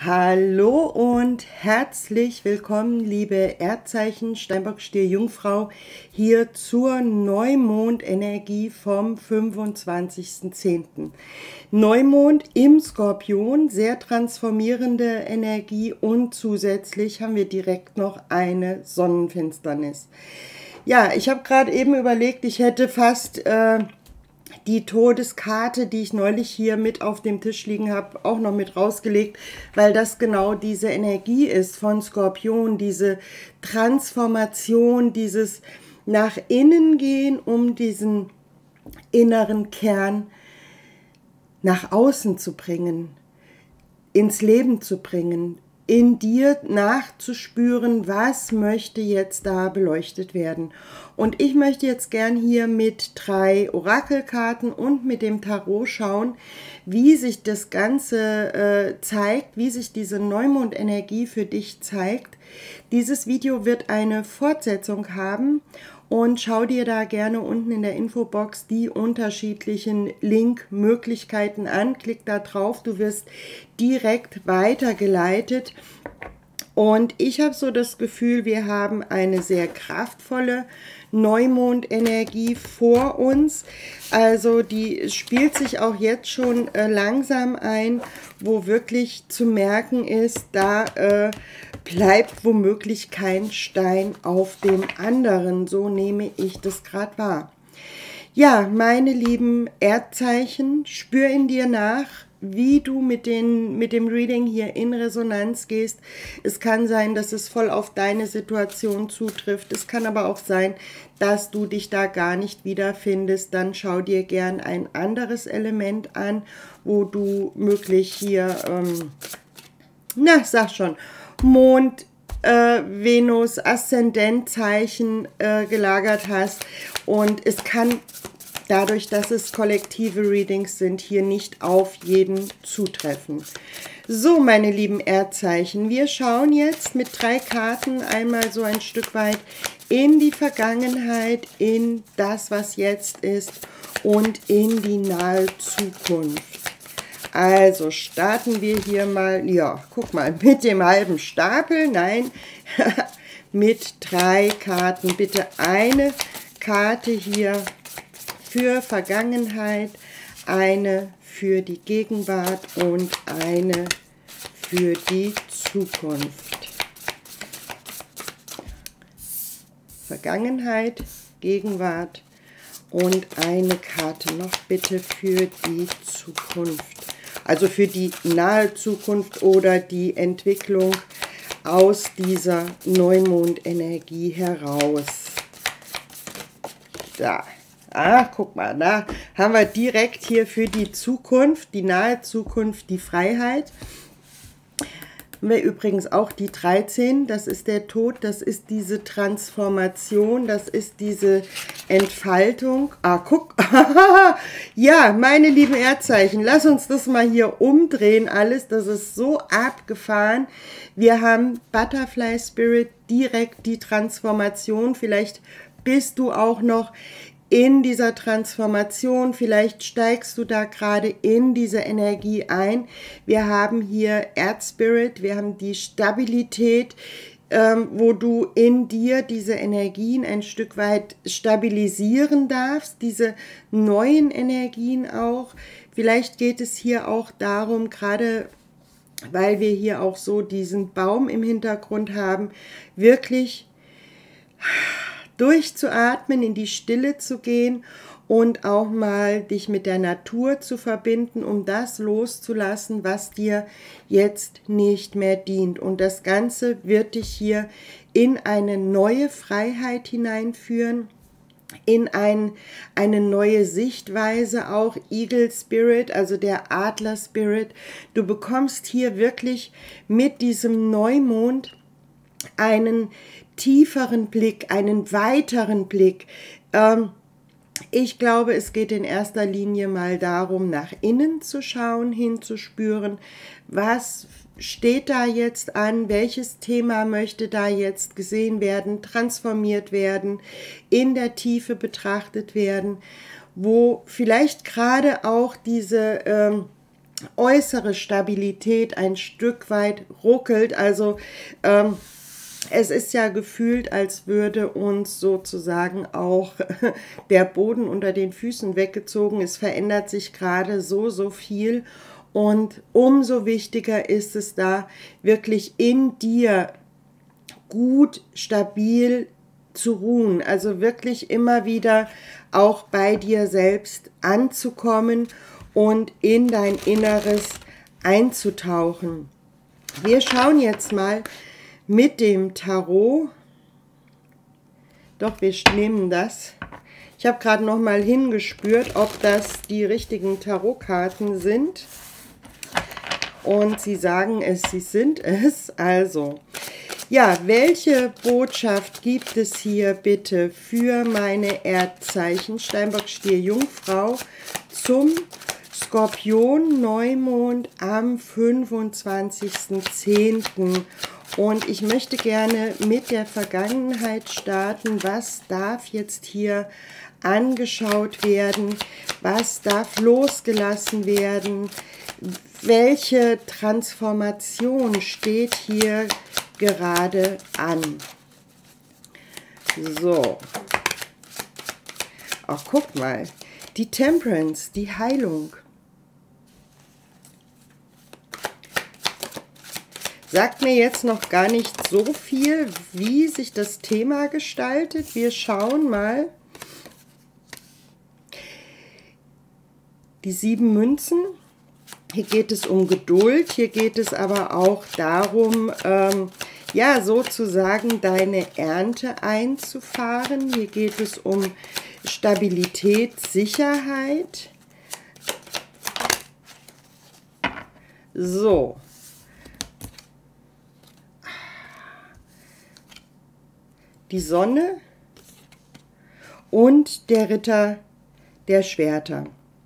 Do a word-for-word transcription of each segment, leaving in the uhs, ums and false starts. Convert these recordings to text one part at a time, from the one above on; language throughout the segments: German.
Hallo und herzlich willkommen, liebe Erdzeichen, Steinbock, Stier, Jungfrau, hier zur Neumondenergie vom fünfundzwanzigsten zehnten Neumond im Skorpion, sehr transformierende Energie, und zusätzlich haben wir direkt noch eine Sonnenfinsternis. Ja, ich habe gerade eben überlegt, ich hätte fast äh, die Todeskarte, die ich neulich hier mit auf dem Tisch liegen habe, auch noch mit rausgelegt, weil das genau diese Energie ist von Skorpion, diese Transformation, dieses nach innen gehen, um diesen inneren Kern nach außen zu bringen, ins Leben zu bringen, in dir nachzuspüren, was möchte jetzt da beleuchtet werden. Und ich möchte jetzt gern hier mit drei Orakelkarten und mit dem Tarot schauen, wie sich das Ganze äh, zeigt, wie sich diese Neumondenergie für dich zeigt. Dieses Video wird eine Fortsetzung haben. Und schau dir da gerne unten in der Infobox die unterschiedlichen Linkmöglichkeiten an. Klick da drauf, du wirst direkt weitergeleitet. Und ich habe so das Gefühl, wir haben eine sehr kraftvolle Neumondenergie vor uns. Also die spielt sich auch jetzt schon äh, langsam ein, wo wirklich zu merken ist, da äh, bleibt womöglich kein Stein auf dem anderen. So nehme ich das gerade wahr. Ja, meine lieben Erdzeichen, spür in dir nach, wie du mit, den, mit dem Reading hier in Resonanz gehst. Es kann sein, dass es voll auf deine Situation zutrifft. Es kann aber auch sein, dass du dich da gar nicht wiederfindest. Dann schau dir gern ein anderes Element an, wo du möglich hier, ähm, na, sag schon, Mond, äh, Venus, Aszendentzeichen äh, gelagert hast. Und es kann dadurch, dass es kollektive Readings sind, hier nicht auf jeden zutreffen. So, meine lieben Erdzeichen, wir schauen jetzt mit drei Karten einmal so ein Stück weit in die Vergangenheit, in das, was jetzt ist, und in die nahe Zukunft. Also starten wir hier mal, ja, guck mal, mit dem halben Stapel, nein, mit drei Karten. Bitte eine Karte hier für Vergangenheit, eine für die Gegenwart und eine für die Zukunft. Vergangenheit, Gegenwart und eine Karte noch bitte für die Zukunft. Also für die nahe Zukunft oder die Entwicklung aus dieser Neumondenergie heraus. Da. Ah, guck mal, da haben wir direkt hier für die Zukunft, die nahe Zukunft, die Freiheit. Haben wir übrigens auch die dreizehn, das ist der Tod, das ist diese Transformation, das ist diese Entfaltung. Ah, guck, ja, meine lieben Erdzeichen, lass uns das mal hier umdrehen alles, das ist so abgefahren. Wir haben Butterfly Spirit, direkt die Transformation, vielleicht bist du auch noch in dieser Transformation, vielleicht steigst du da gerade in diese Energie ein. Wir haben hier Erdspirit, wir haben die Stabilität, ähm, wo du in dir diese Energien ein Stück weit stabilisieren darfst, diese neuen Energien auch. Vielleicht geht es hier auch darum, gerade weil wir hier auch so diesen Baum im Hintergrund haben, wirklich durchzuatmen, in die Stille zu gehen und auch mal dich mit der Natur zu verbinden, um das loszulassen, was dir jetzt nicht mehr dient. Und das Ganze wird dich hier in eine neue Freiheit hineinführen, in ein, eine neue Sichtweise auch, Eagle Spirit, also der Adler Spirit. Du bekommst hier wirklich mit diesem Neumond einen tieferen Blick, einen weiteren Blick. Ähm, ich glaube, es geht in erster Linie mal darum, nach innen zu schauen, hinzuspüren, was steht da jetzt an, welches Thema möchte da jetzt gesehen werden, transformiert werden, in der Tiefe betrachtet werden, wo vielleicht gerade auch diese ähm, äußere Stabilität ein Stück weit ruckelt. Also ähm, es ist ja gefühlt, als würde uns sozusagen auch der Boden unter den Füßen weggezogen. Es verändert sich gerade so, so viel. Und umso wichtiger ist es da, wirklich in dir gut, stabil zu ruhen. Also wirklich immer wieder auch bei dir selbst anzukommen und in dein Inneres einzutauchen. Wir schauen jetzt mal mit dem Tarot. Doch, wir nehmen das. Ich habe gerade noch mal hingespürt, ob das die richtigen Tarotkarten sind. Und sie sagen es, sie sind es. Also, ja, welche Botschaft gibt es hier bitte für meine Erdzeichen Steinbock, Stier, Jungfrau zum Skorpion Neumond am fünfundzwanzigsten zehnten? Und ich möchte gerne mit der Vergangenheit starten. Was darf jetzt hier angeschaut werden? Was darf losgelassen werden? Welche Transformation steht hier gerade an? So. Ach, guck mal. Die Temperance, die Heilung. Sagt mir jetzt noch gar nicht so viel, wie sich das Thema gestaltet. Wir schauen mal. Die sieben Münzen. Hier geht es um Geduld. Hier geht es aber auch darum, ähm, ja, sozusagen deine Ernte einzufahren. Hier geht es um Stabilität, Sicherheit. So. Die Sonne und der Ritter der Schwerter.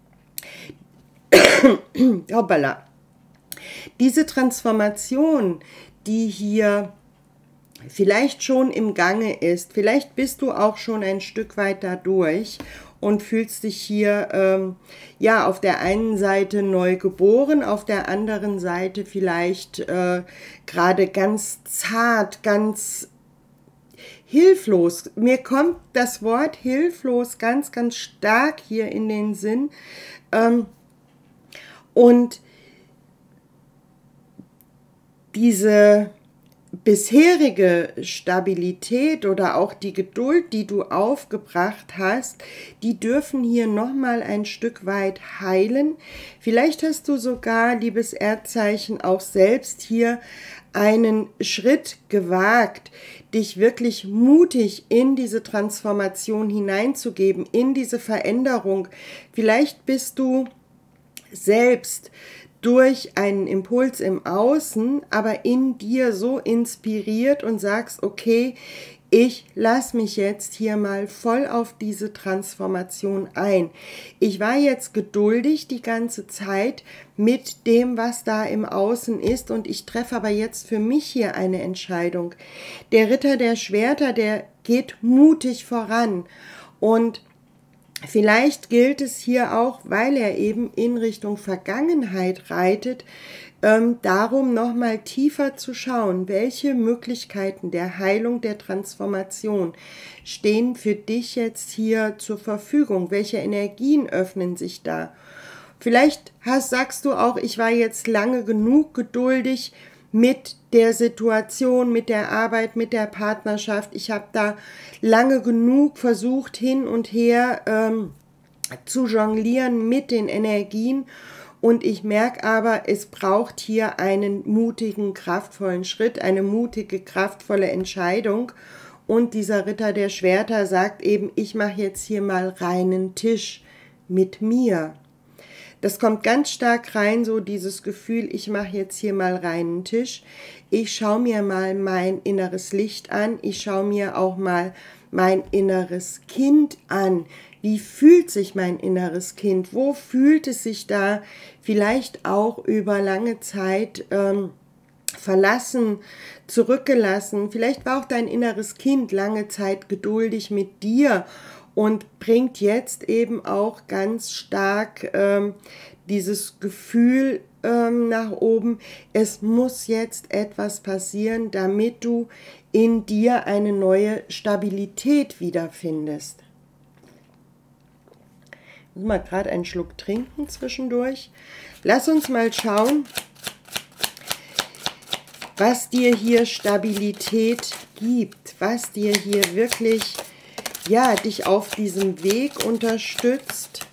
Hoppala. Diese Transformation, die hier vielleicht schon im Gange ist, vielleicht bist du auch schon ein Stück weit dadurch und fühlst dich hier ähm, ja auf der einen Seite neu geboren, auf der anderen Seite vielleicht äh, gerade ganz zart, ganz hilflos. Mir kommt das Wort hilflos ganz, ganz stark hier in den Sinn. Ähm, und diese bisherige Stabilität oder auch die Geduld, die du aufgebracht hast, die dürfen hier nochmal ein Stück weit heilen. Vielleicht hast du sogar, liebes Erdzeichen, auch selbst hier einen Schritt gewagt, dich wirklich mutig in diese Transformation hineinzugeben, in diese Veränderung. Vielleicht bist du selbst durch einen Impuls im Außen, aber in dir so inspiriert und sagst, okay, ich lasse mich jetzt hier mal voll auf diese Transformation ein. Ich war jetzt geduldig die ganze Zeit mit dem, was da im Außen ist, und ich treffe aber jetzt für mich hier eine Entscheidung. Der Ritter der Schwerter, der geht mutig voran, und vielleicht gilt es hier auch, weil er eben in Richtung Vergangenheit reitet, ähm, darum nochmal tiefer zu schauen, welche Möglichkeiten der Heilung, der Transformation stehen für dich jetzt hier zur Verfügung, welche Energien öffnen sich da. Vielleicht hast, sagst du auch, ich war jetzt lange genug geduldig mit der Situation, mit der Arbeit, mit der Partnerschaft. Ich habe da lange genug versucht, hin und her ähm, zu jonglieren mit den Energien, und ich merke aber, es braucht hier einen mutigen, kraftvollen Schritt, eine mutige, kraftvolle Entscheidung. Und dieser Ritter der Schwerter sagt eben, ich mache jetzt hier mal reinen Tisch mit mir. Das kommt ganz stark rein, so dieses Gefühl, ich mache jetzt hier mal reinen Tisch. Ich schaue mir mal mein inneres Licht an. Ich schaue mir auch mal mein inneres Kind an. Wie fühlt sich mein inneres Kind? Wo fühlt es sich da vielleicht auch über lange Zeit ähm, verlassen, zurückgelassen? Vielleicht war auch dein inneres Kind lange Zeit geduldig mit dir und bringt jetzt eben auch ganz stark ähm, dieses Gefühl ähm, nach oben, es muss jetzt etwas passieren, damit du in dir eine neue Stabilität wiederfindest. Ich muss mal gerade einen Schluck trinken zwischendurch. Lass uns mal schauen, was dir hier Stabilität gibt, was dir hier wirklich, ja, dich auf diesem Weg unterstützt.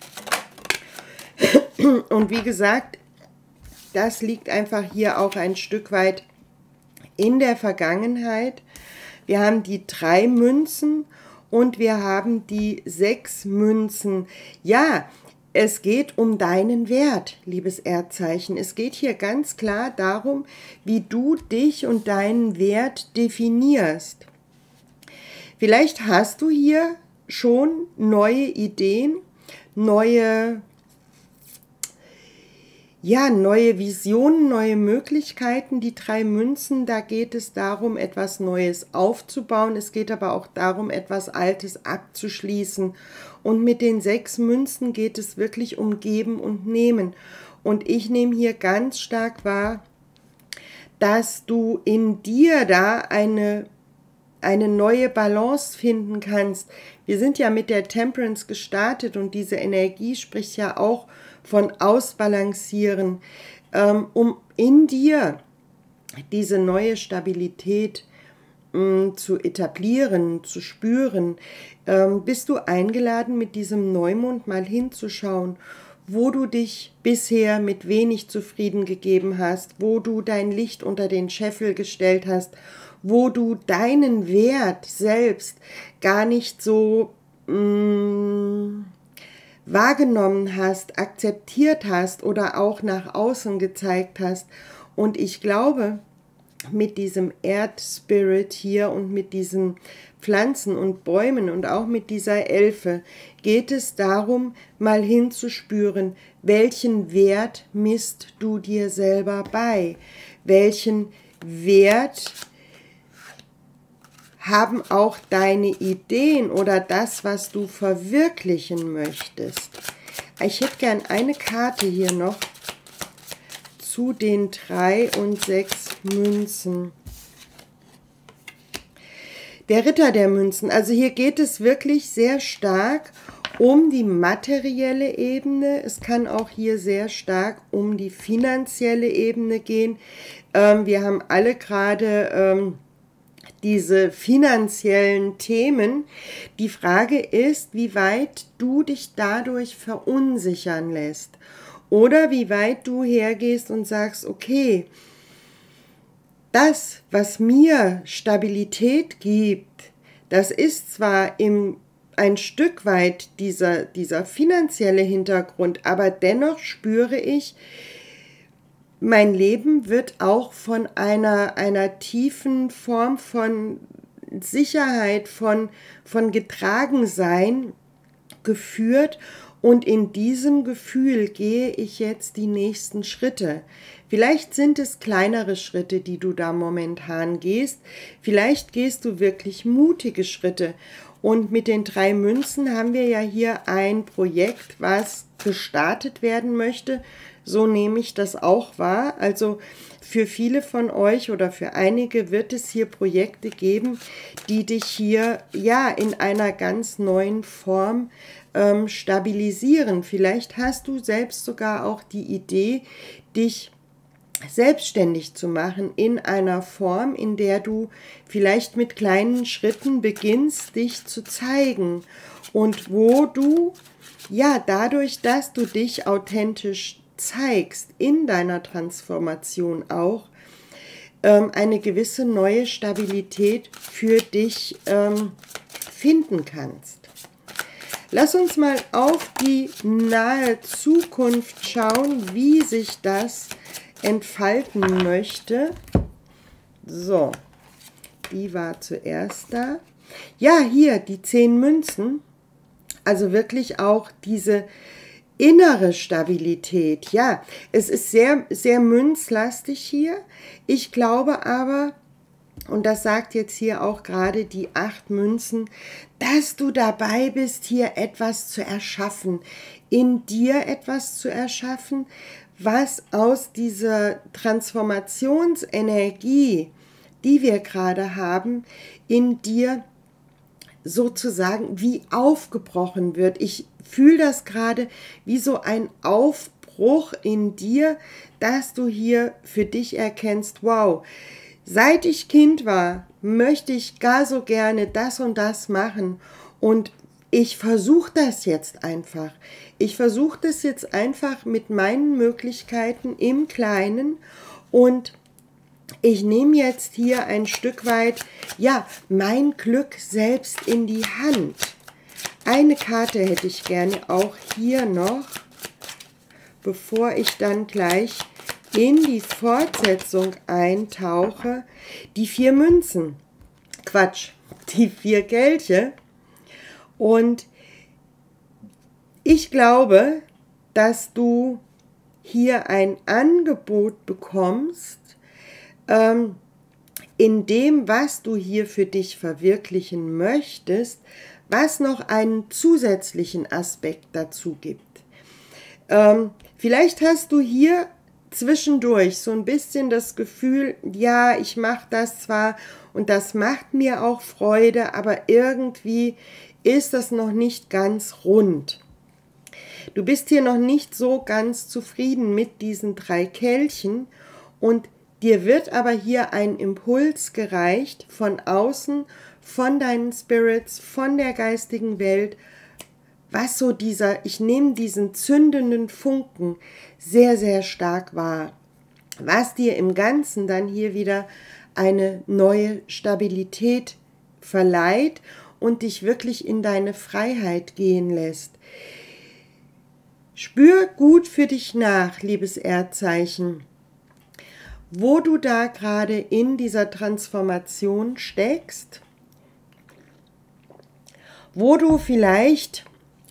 Und wie gesagt, das liegt einfach hier auch ein Stück weit in der Vergangenheit. Wir haben die drei Münzen und wir haben die sechs Münzen. Ja, es geht um deinen Wert, liebes Erdzeichen. Es geht hier ganz klar darum, wie du dich und deinen Wert definierst. Vielleicht hast du hier schon neue Ideen, neue, ja, neue Visionen, neue Möglichkeiten. Die drei Münzen, da geht es darum, etwas Neues aufzubauen. Es geht aber auch darum, etwas Altes abzuschließen. Und mit den sechs Münzen geht es wirklich um Geben und Nehmen. Und ich nehme hier ganz stark wahr, dass du in dir da eine, eine neue Balance finden kannst. Wir sind ja mit der Temperance gestartet und diese Energie spricht ja auch von Ausbalancieren, ähm, um in dir diese neue Stabilität mh, zu etablieren, zu spüren. Ähm, bist du eingeladen, mit diesem Neumond mal hinzuschauen, wo du dich bisher mit wenig zufrieden gegeben hast, wo du dein Licht unter den Scheffel gestellt hast, wo du deinen Wert selbst gar nicht so mh, wahrgenommen hast, akzeptiert hast oder auch nach außen gezeigt hast. Und ich glaube, mit diesem Erdspirit hier und mit diesen Pflanzen und Bäumen und auch mit dieser Elfe geht es darum, mal hinzuspüren, welchen Wert misst du dir selber bei? Welchen Wert haben auch deine Ideen oder das, was du verwirklichen möchtest? Ich hätte gern eine Karte hier noch zu den drei und sechs Münzen. Der Ritter der Münzen, also hier geht es wirklich sehr stark um die materielle Ebene. Es kann auch hier sehr stark um die finanzielle Ebene gehen. Ähm, wir haben alle gerade ähm, diese finanziellen Themen. Die Frage ist, wie weit du dich dadurch verunsichern lässt. Oder wie weit du hergehst und sagst, okay, das, was mir Stabilität gibt, das ist zwar im, ein Stück weit dieser, dieser finanzielle Hintergrund, aber dennoch spüre ich, mein Leben wird auch von einer, einer tiefen Form von Sicherheit, von, von Getragensein geführt. Und in diesem Gefühl gehe ich jetzt die nächsten Schritte. Vielleicht sind es kleinere Schritte, die du da momentan gehst. Vielleicht gehst du wirklich mutige Schritte. Und mit den drei Münzen haben wir ja hier ein Projekt, was gestartet werden möchte. So nehme ich das auch wahr. Also für viele von euch oder für einige wird es hier Projekte geben, die dich hier ja in einer ganz neuen Form ähm, stabilisieren. Vielleicht hast du selbst sogar auch die Idee, dich selbstständig zu machen in einer Form, in der du vielleicht mit kleinen Schritten beginnst, dich zu zeigen und wo du ja dadurch, dass du dich authentisch zeigst in deiner Transformation auch, ähm, eine gewisse neue Stabilität für dich ähm, finden kannst. Lass uns mal auf die nahe Zukunft schauen, wie sich das entfalten möchte. So, die war zuerst da. Ja, hier die zehn Münzen, also wirklich auch diese innere Stabilität. Ja, es ist sehr, sehr münzlastig hier. Ich glaube aber, und das sagt jetzt hier auch gerade die acht Münzen, dass du dabei bist, hier etwas zu erschaffen, in dir etwas zu erschaffen, was aus dieser Transformationsenergie, die wir gerade haben, in dir sozusagen wie aufgebrochen wird. Ich fühle das gerade wie so ein Aufbruch in dir, dass du hier für dich erkennst, wow, seit ich Kind war, möchte ich gar so gerne das und das machen und ich versuche das jetzt einfach. Ich versuche das jetzt einfach mit meinen Möglichkeiten im Kleinen und ich nehme jetzt hier ein Stück weit, ja, mein Glück selbst in die Hand. Eine Karte hätte ich gerne auch hier noch, bevor ich dann gleich in die Fortsetzung eintauche. Die vier Münzen. Quatsch, die vier Kelche. Und ich glaube, dass du hier ein Angebot bekommst, ähm, in dem, was du hier für dich verwirklichen möchtest, was noch einen zusätzlichen Aspekt dazu gibt. Ähm, vielleicht hast du hier zwischendurch so ein bisschen das Gefühl, ja, ich mache das zwar und das macht mir auch Freude, aber irgendwie ist das noch nicht ganz rund. Du bist hier noch nicht so ganz zufrieden mit diesen drei Kelchen und dir wird aber hier ein Impuls gereicht von außen, von deinen Spirits, von der geistigen Welt, was so dieser, ich nehme diesen zündenden Funken sehr, sehr stark wahr, was dir im Ganzen dann hier wieder eine neue Stabilität verleiht und dich wirklich in deine Freiheit gehen lässt. Spür gut für dich nach, liebes Erdzeichen, wo du da gerade in dieser Transformation steckst, wo du vielleicht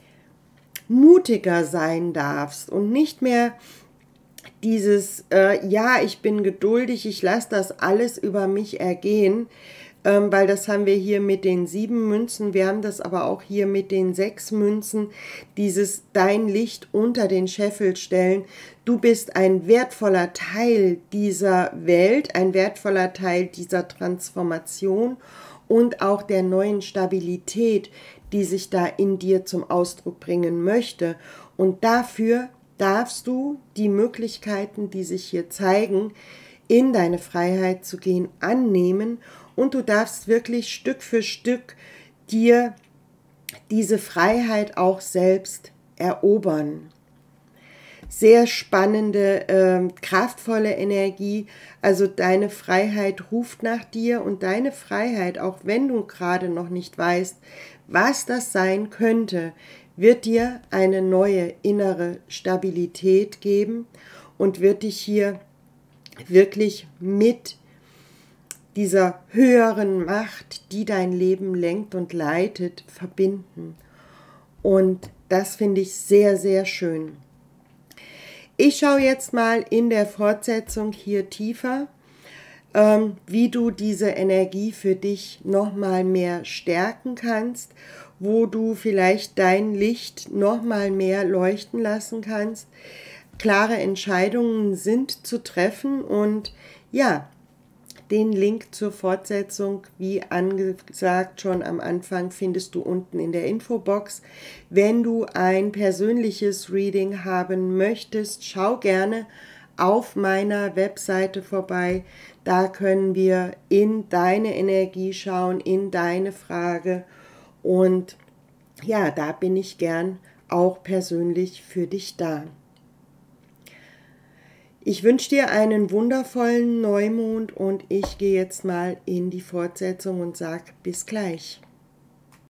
mutiger sein darfst und nicht mehr dieses, äh, ja, ich bin geduldig, ich lasse das alles über mich ergehen, ähm, weil das haben wir hier mit den sieben Münzen, wir haben das aber auch hier mit den sechs Münzen, dieses dein Licht unter den Scheffel stellen. Du bist ein wertvoller Teil dieser Welt, ein wertvoller Teil dieser Transformation und auch der neuen Stabilität, die sich da in dir zum Ausdruck bringen möchte. Und dafür darfst du die Möglichkeiten, die sich hier zeigen, in deine Freiheit zu gehen, annehmen und du darfst wirklich Stück für Stück dir diese Freiheit auch selbst erobern. Sehr spannende, äh, kraftvolle Energie, also deine Freiheit ruft nach dir und deine Freiheit, auch wenn du gerade noch nicht weißt, was das sein könnte, wird dir eine neue innere Stabilität geben und wird dich hier wirklich mit dieser höheren Macht, die dein Leben lenkt und leitet, verbinden. Und das finde ich sehr, sehr schön. Ich schaue jetzt mal in der Fortsetzung hier tiefer, ähm, wie du diese Energie für dich nochmal mehr stärken kannst, wo du vielleicht dein Licht nochmal mehr leuchten lassen kannst. Klare Entscheidungen sind zu treffen und ja, den Link zur Fortsetzung, wie angesagt schon am Anfang, findest du unten in der Infobox. Wenn du ein persönliches Reading haben möchtest, schau gerne auf meiner Webseite vorbei. Da können wir in deine Energie schauen, in deine Frage. Und ja, da bin ich gern auch persönlich für dich da. Ich wünsche dir einen wundervollen Neumond und ich gehe jetzt mal in die Fortsetzung und sage bis gleich.